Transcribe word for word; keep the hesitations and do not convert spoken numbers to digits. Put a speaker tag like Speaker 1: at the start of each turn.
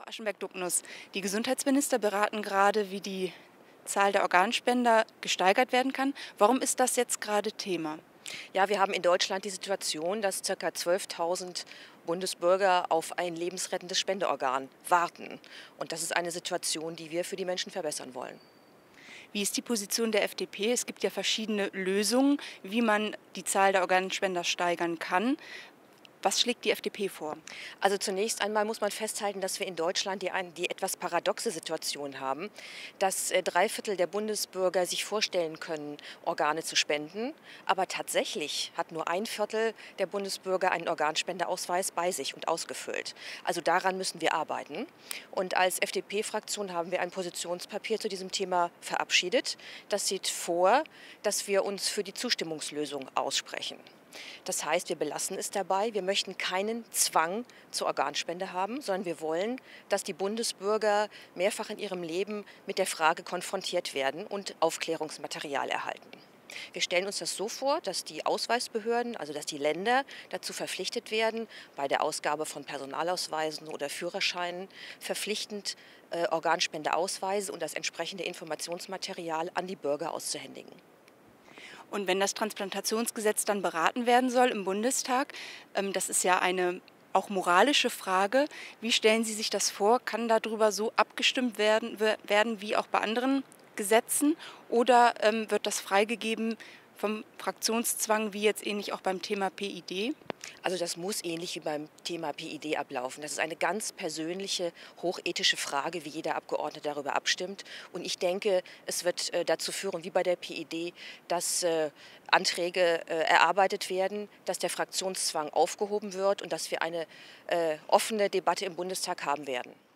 Speaker 1: Aschenberg-Dubnuss, die Gesundheitsminister beraten gerade, wie die Zahl der Organspender gesteigert werden kann. Warum ist das jetzt gerade Thema?
Speaker 2: Ja, wir haben in Deutschland die Situation, dass ca. zwölftausend Bundesbürger auf ein lebensrettendes Spendeorgan warten. Und das ist eine Situation, die wir für die Menschen verbessern wollen.
Speaker 1: Wie ist die Position der F D P? Es gibt ja verschiedene Lösungen, wie man die Zahl der Organspender steigern kann. Was schlägt die F D P vor?
Speaker 2: Also zunächst einmal muss man festhalten, dass wir in Deutschland die, ein, die etwas paradoxe Situation haben, dass äh, drei Viertel der Bundesbürger sich vorstellen können, Organe zu spenden. Aber tatsächlich hat nur ein Viertel der Bundesbürger einen Organspendeausweis bei sich und ausgefüllt. Also daran müssen wir arbeiten. Und als F D P-Fraktion haben wir ein Positionspapier zu diesem Thema verabschiedet. Das sieht vor, dass wir uns für die Zustimmungslösung aussprechen. Das heißt, wir belassen es dabei. Wir möchten keinen Zwang zur Organspende haben, sondern wir wollen, dass die Bundesbürger mehrfach in ihrem Leben mit der Frage konfrontiert werden und Aufklärungsmaterial erhalten. Wir stellen uns das so vor, dass die Ausweisbehörden, also dass die Länder dazu verpflichtet werden, bei der Ausgabe von Personalausweisen oder Führerscheinen verpflichtend äh, Organspendeausweise und das entsprechende Informationsmaterial an die Bürger auszuhändigen.
Speaker 1: Und wenn das Transplantationsgesetz dann beraten werden soll im Bundestag, ähm, das ist ja eine auch moralische Frage, wie stellen Sie sich das vor? Kann darüber so abgestimmt werden, werden wie auch bei anderen Gesetzen? Oder ähm, wird das freigegeben vom Fraktionszwang, wie jetzt ähnlich auch beim Thema P I D?
Speaker 2: Also das muss ähnlich wie beim Thema P I D ablaufen. Das ist eine ganz persönliche, hochethische Frage, wie jeder Abgeordnete darüber abstimmt. Und ich denke, es wird äh, dazu führen, wie bei der P I D, dass äh, Anträge äh, erarbeitet werden, dass der Fraktionszwang aufgehoben wird und dass wir eine äh, offene Debatte im Bundestag haben werden.